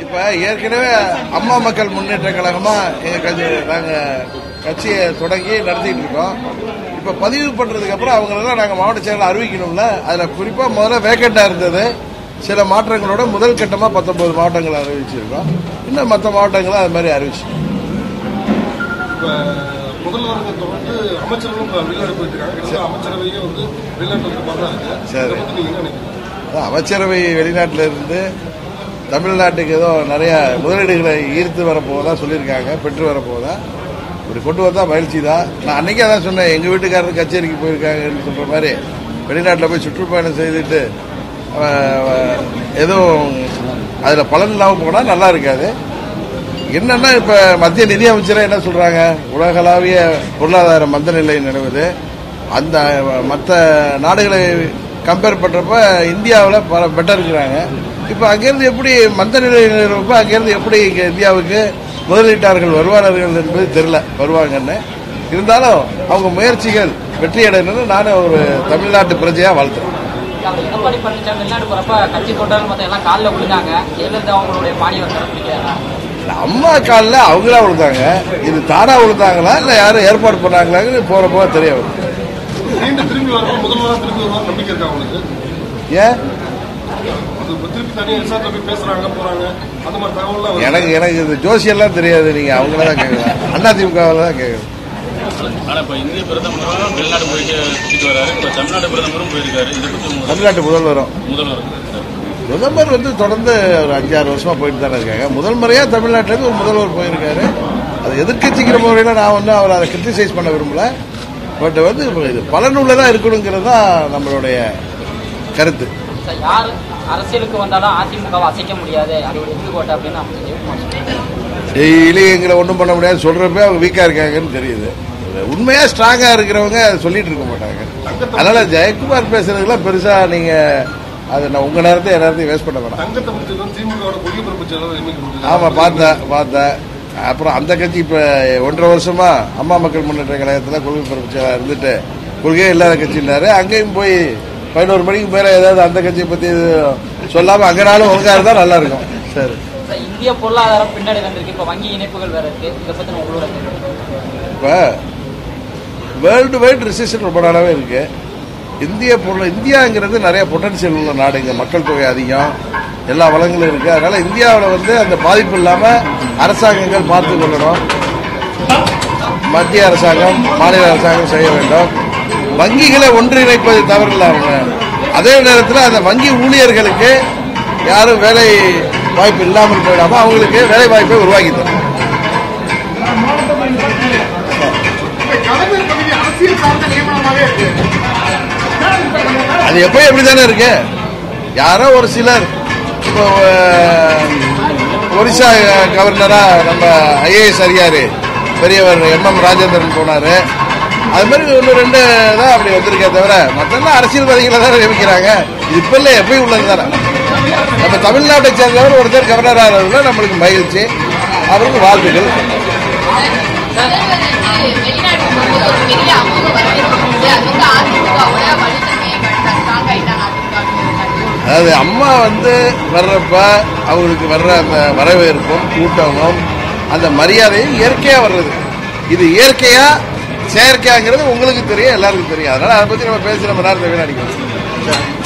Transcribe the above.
இப்ப ஏற்கனவே அம்மா மக்கள் முன்னேற்ற கழகமா நாங்க கட்சியை தொடங்கி நடத்திட்டு இருக்கோம். இப்ப பதிவு பண்றதுக்கு அப்புறம் அவங்களெல்லாம் நாங்க மாவட்ட செயலர் அறிவிக்கணும்ல. அதுல குறிப்பா முதல்ல வேக்கண்டா இருந்தது. சில மாற்றங்களோட முதல் கட்டமா 19 மாவட்டங்கள் அறிவிச்சிருக்கோம். இன்னும் மற்ற மாவட்டங்களும் அது மாதிரி அறிவிச்சு. முதல்வருக்கு தொடர்ந்து அமைச்சர்களும் வெளிநாடு போயிட்டு இருக்காங்க. அமைச்சரவையே வெளிநாட்டு அமைச்சரவை வெளிநாட்டில இருந்து தமிழ்நாட்டுக்கு ஏதோ நிறைய முதலீடுகளை ஈர்த்து வரப்போவதா சொல்லியிருக்காங்க, பெற்று வரப்போவதா. இப்படி கொண்டு வந்தா மகிழ்ச்சி தான். நான் அன்னைக்கே அதான் சொன்னேன், எங்க வீட்டுக்காரர் கச்சேரிக்கு போயிருக்காங்கன்னு சொல்ற மாதிரி வெளிநாட்டில் போய் சுற்றுப்பயணம் செய்துட்டு எதுவும் அதுல பலன் இல்லாமல் போனா நல்லா இருக்காது. என்னன்னா இப்ப மத்திய நிதி அமைச்சரே என்ன சொல்றாங்க, உலகளாவிய பொருளாதார மந்த நிலை நிலவுது. அந்த மற்ற நாடுகளை கம்பேர் பண்றப்ப இந்தியாவில் பல பெட்டர் இருக்கிறாங்க. இப்ப அங்கிருந்து எப்படி மந்த நிலை நிலவுப்ப அங்கிருந்து எப்படி இங்க இந்தியாவுக்கு முதலீட்டாளர்கள் வருவார்கள் என்பது தெரியல. வருவாங்கன்னு இருந்தாலும் அவங்க முயற்சிகள் வெற்றி அடையணும்னு நானும் ஒரு தமிழ்நாட்டு பிரஜையா வாழ்த்துறேன். எடப்பாடி பழனிசாமி வெளிநாடு போறப்ப கட்சி தொண்டர்கள் மொத்தம் எல்லாம் காலில் விழுந்தாங்க. ஜெயலலிதா அவங்களுடைய பாணி வந்து அம்மா காலில் அவங்களா விழுந்தாங்க. இது தானா விழுந்தாங்களா இல்ல யாரும் ஏற்பாடு பண்ணாங்களான்னு போறப்போ தெரிய வரும். ஏன் எனக்கு இது ஜோசியெல்லாம் தெரியாது. நீங்க அவங்களதான் கேட்கலாம். அதிமுகவில் தான் கேட்கணும். தமிழ்நாட்டு முதல்வரும் பிரதமர் வந்து தொடர்ந்து ஒரு 5-6 வருஷமா போயிட்டு தானே இருக்காங்க. முதல் முறையா தமிழ்நாட்டிலிருந்து ஒரு முதல்வர் போயிருக்காரு. அது எதிர்கட்சிக்கிற முறையில நான் வந்து அவர் அதை கிரிட்டிசைஸ் பண்ண விரும்பல. பட் வந்து இது பலனுள்ளதா இருக்கணுங்கிறது தான் நம்மளுடைய கருத்து. அரசியலுக்கு வந்தாலும் அதிமுக அசைக்க முடியாது டெய்லி எங்களை ஒன்றும் பண்ண முடியாது சொல்றப்ப அவங்க வீக்கா இருக்காங்கன்னு தெரியுது. உண்மையா ஸ்ட்ராங்கா இருக்கிறவங்க அதை சொல்லிட்டு இருக்க மாட்டாங்க. அதனால ஜெயக்குமார் பேசுறதுலாம் பெருசா நீங்க அது நான் உங்க நேரத்தை என் நேரத்தையும் வேஸ்ட் பண்ண வேணாம். ஆமா பார்த்தேன். அப்புறம் அந்த கட்சி இப்ப 1.5 வருஷமா அம்மா மக்கள் முன்னேற்ற கழகத்துல கொள்கை பரப்பு செயலா இருந்துட்டு கொள்கையே இல்லாத கட்சினாரு. அங்கேயும் போய் 11 மணிக்கு மேல ஏதாவது அந்த கட்சியை பத்தி சொல்லாம அங்கனாலும் ஒழுங்கா இருந்தா நல்லா இருக்கும். சரி, இந்திய பொருளாதாரம் பின்னாடி வந்திருக்கு. இப்ப வங்கி இணைப்புகள் வேற இருக்கு. இதை பத்தி உங்களோட இப்ப வேர்ல்டு வைட் ரிசெஷன் ரொம்ப நாளாவே இருக்கு. இந்தியாங்கிறது நிறைய பொட்டன்சியல் உள்ள நாடு. இங்க மக்கள் தொகை அதிகம், எல்லா வளங்களும் இருக்கு. அதனால இந்தியாவில் வந்து அந்த பாதிப்பு இல்லாம அரசாங்கங்கள் பார்த்து கொள்ளணும். மத்திய அரசாங்கம், மாநில அரசாங்கம் செய்ய வேண்டும். வங்கிகளை ஒன்றிணைப்பது தவறில்ல. அவங்க அதே நேரத்தில் அந்த வங்கி ஊழியர்களுக்கு யாரும் வேலை வாய்ப்பு இல்லாமல் போயிடாம அவங்களுக்கு வேலை வாய்ப்பை உருவாக்கி தரும். அது எப்பயும் எப்படித்தானே இருக்கு. யாரோ ஒரு சிலர் இப்போ ஒரிசா கவர்னரா நம்ம ஐஏஎஸ் அதிகாரி பெரியவர் MM ராஜேந்திரன் போனாரு. அது மாதிரி 1-2 தான் அப்படி வந்திருக்கே தவிர மற்றெல்லாம் அரசியல்வாதிகளை தான் நியமிக்கிறாங்க. இப்ப இல்ல எப்பயும் உள்ளது தானே. நம்ம தமிழ்நாட்டை சேர்ந்தவர் ஒருத்தர் கவர்னர் ஆகிறதுல நம்மளுக்கு மகிழ்ச்சி. அவருக்கு வாழ்த்துக்கள். அதாவது அம்மா வந்து வர்றப்ப அவங்களுக்கு வர்ற அந்த வரவேற்பும் கூட்டமும் அந்த மரியாதையும் இயற்கையா வர்றது. இது இயற்கையா செயற்கையாங்கிறது உங்களுக்கு தெரியும், எல்லாருக்கும் தெரியும். அதனால அதை பத்தி நம்ம பேசி நம்ம நேரத்தை வீணடிக்கணும்.